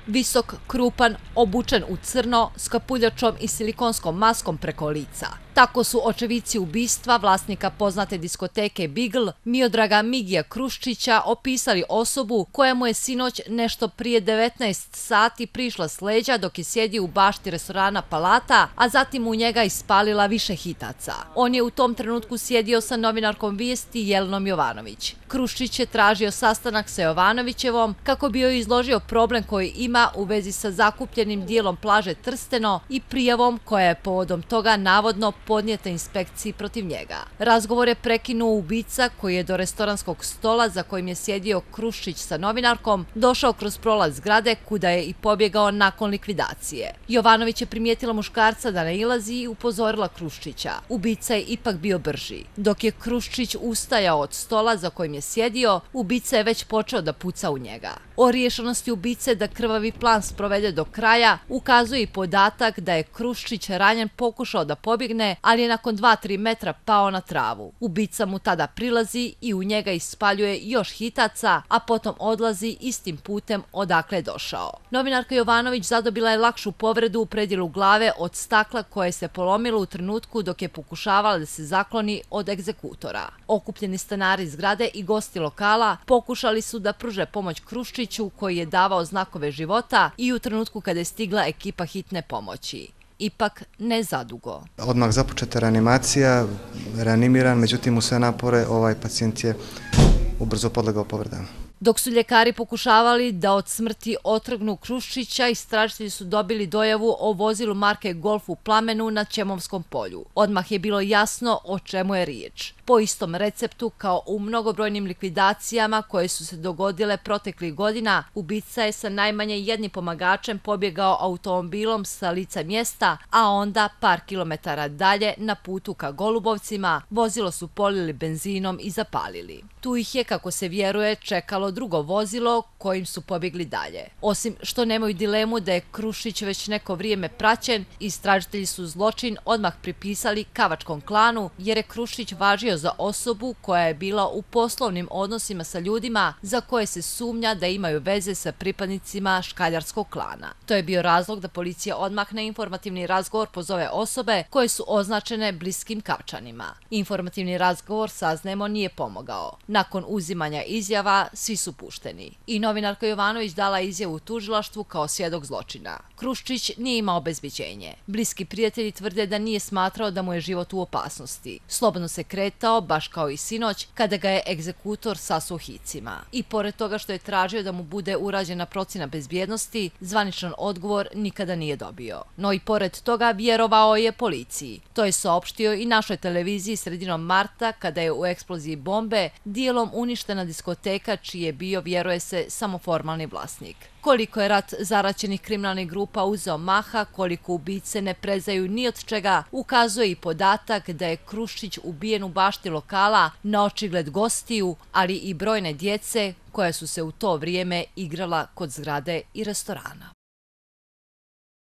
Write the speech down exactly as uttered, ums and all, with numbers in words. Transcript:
Visok, krupan, obučen u crno, s kapuljačom i silikonskom maskom preko lica. Tako su očevici ubistva vlasnika poznate diskoteke Beagle, Miodraga Migija Kruščića, opisali osobu koja mu je sinoć nešto prije devetnaest sati prišla s leđa dok je sjedio u bašti restorana Palata, a zatim u njega ispalila više hitaca. On je u tom trenutku sjedio sa novinarkom Vijesti Jelenom Jovanović. Kruščić je tražio sastanak sa Jovanovićevom kako bi joj izložio problem koji ima u vezi sa zakupljenim dijelom plaže Trsteno i prijavom koja je povodom toga navodno podnijeta inspekciji protiv njega. Razgovor je prekinuo ubica koji je do restoranskog stola za kojim je sjedio Kruščić sa novinarkom došao kroz prolaz zgrade kuda je i pobjegao nakon likvidacije. Jovanović je primijetila muškarca da nailazi i upozorila Kruščića. Ubica je ipak bio brži. Dok je Kruščić ustajao od stola za kojim je sjedio, ubica je već počeo da puca u njega. O riješenosti ubice da krvavi plan sprovede do kraja ukazuje i podatak da je Kruščić ranjen pokušao da pobjegne, ali je nakon dva do tri metra pao na travu. Ubica mu tada prilazi i u njega ispaljuje još hitaca, a potom odlazi istim putem odakle je došao. Novinarka Jovanović zadobila je lakšu povredu u predjelu glave od stakla koje se polomilo u trenutku dok je pokušavala da se zakloni od egzekutora. Okupljeni stanari zgrade i gosti lokala pokušali su da pruže pomoć Kruščiću koji je davao znakove života i u trenutku kada je stigla ekipa hitne pomoći. Ipak ne zadugo. Odmah započeta reanimacija, reanimiran, međutim u sve napore ovaj pacijent je ubrzo podlegao povredama. Dok su ljekari pokušavali da od smrti otrgnu Kruščića, istražitelji su dobili dojavu o vozilu marke Golf u plamenu na Ćemovskom polju. Odmah je bilo jasno o čemu je riječ. Po istom receptu kao u mnogobrojnim likvidacijama koje su se dogodile proteklih godina, ubica je sa najmanje jednim pomagačem pobjegao automobilom sa lica mjesta, a onda par kilometara dalje na putu ka Golubovcima vozilo su polili benzinom i zapalili. Tu ih je, kako se vjeruje, čekalo drugo vozilo kojim su pobjegli dalje. Osim što nemaju dilemu da je Kruščić već neko vrijeme praćen, istražitelji su zločin odmah pripisali Kavačkom klanu jer je Kruščić važio za osobu koja je bila u poslovnim odnosima sa ljudima za koje se sumnja da imaju veze sa pripadnicima škaljarskog klana. To je bio razlog da policija odmah na informativni razgovor pozove osobe koje su označene bliskim Kavčanima. Informativni razgovor, saznajemo, nije pomogao. Nakon uzimanja izjava, svi su pušteni. I novinarka Jovanović dala izjavu u tužilaštvu kao svjedok zločina. Kruščić nije imao obezbeđenje. Bliski prijatelji tvrde da nije smatrao da mu je život u opasnosti. Slobodno se kretao, baš kao i sinoć, kada ga je egzekutor sasuo hicima. I pored toga što je tražio da mu bude urađena procjena bezbjednosti, zvaničan odgovor nikada nije dobio. No i pored toga vjerovao je policiji. To je saopštio i našoj televiziji sredinom marta kada je u eksploziji bombe dijelom uništena diskoteka čiji je bio, vjeruje se, samo formalni vlasnik. Koliko je rat zaraćenih kriminalnih grupa uzeo maha, koliko ubice ne prezaju ni od čega, ukazuje i podatak da je Kruščić ubijen u bašti lokala na očigled gostiju, ali i brojne djece koja su se u to vrijeme igrala kod zgrade i restorana.